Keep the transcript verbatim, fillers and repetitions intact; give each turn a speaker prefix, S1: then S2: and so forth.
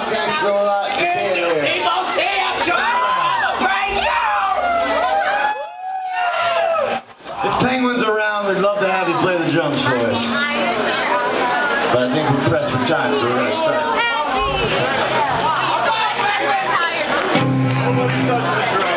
S1: Thanks a lot for being here.
S2: People see I'm trying to have a breakdown!
S1: If Penguin's around, we'd love to have you play the drums for us. But I think we're pressed for time, so we're going to start.
S3: Nobody touches the drum.